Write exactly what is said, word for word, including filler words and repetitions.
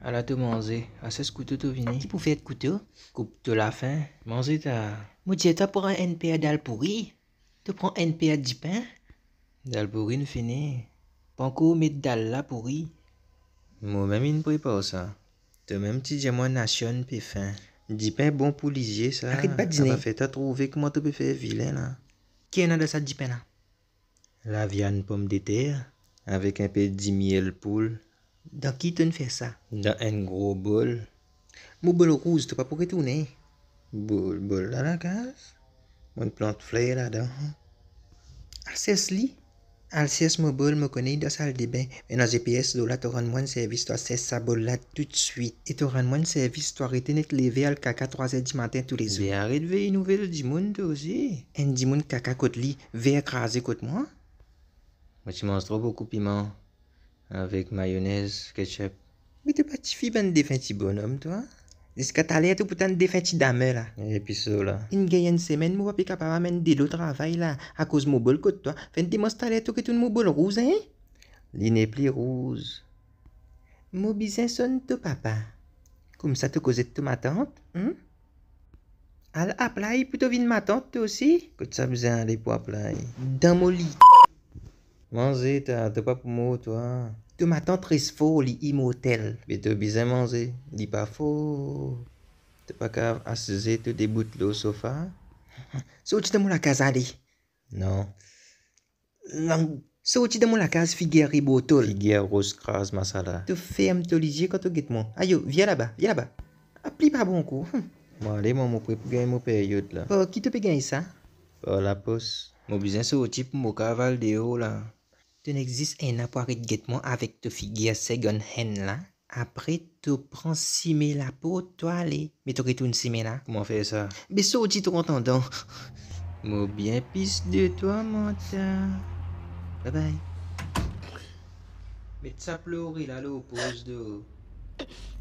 À la te manger. À ce couteau tu vini. Qui pour faire de couteau? Coupe de la fin. Manger ta. Moi dis toi pour un N P A d'al pourri. Tu prends N P A de pain. D'al pourri ne fini. Pas encore mettre d'al là pourri. Moi même il ne pourrait pas ça. De même petit diamant nation puis fin. Dis pain bon pour lisier ça. Arrête pas de dîner. Ça va faire t'as trouvé comment tu peux faire vilain là. Qui en a de ça di pain là? La viande pomme de terre. Avec un peu de miel poule. Dans qui tu fais ça? Dans un gros bol. Mon bol rouge, tu pas pour retourner. Bol, bol là la case. Mon plante fleur là-dedans. Alcès li. Alcès mon bol me connaît dans la salle de bain. Mais dans G P S, là, tu rends moi un service, tu accès ça bol là tout de suite. Et tu rends moi un service, tu arrêtes de te lever à caca trois heures du matin tous les jours. Mais arrête de veiller une nouvelle du monde aussi. Un du monde caca côté li, veille écraser côté moi. Moi, tu manges trop beaucoup piment. Avec mayonnaise, ketchup. Mais t'es pas petit fille ben de petit bonhomme, toi? Est-ce que t'as l'air tout pourtant de petit dame là? Et puis ça là. Une gagne une semaine, moi pas capable de mener de l'autre travail là, à cause de mon bol côté toi. Fait des monstres là tout que tout mon bol rouge, hein? L'iné plus rouge. Mon bizin sonne ton papa. Comme ça te cause de ma tante, hein? Al apply plutôt vine ma tante toi aussi? Que ça besoin aller pour apply. Dans mon lit. Manger, t'as pas pour moi, toi. Tu m'attends très faux, li immortel. Mais t'as bien manger. Dis pas faux. T'es pas capable d'asseoir, te déboute le sofa. Sorti de mon la case, allez. Non. Non. Sorti de mon la case, figure ribotol. Figure rose crase masala. Tu fermes ton lisier quand tu guettes moi. Aïe, viens là-bas, viens là-bas. Appli pas bon coup. Bon, allez, moi, mon prêt pour gagner mon période là. Oh, qui te peut gagner ça? Par la poste. Mon business sorti pour mon cavale de haut là. Tu n'existes un appareil de guettement avec ta figure second hand là. Après, tu prends six mille la peau, toi allez. Mais tu retournes six mille là. Comment faire ça? Mais ça, tu entendant. Moi bien pisse de toi, mon tas. Bye bye. Mais tu as pleuré là, l'oppose de.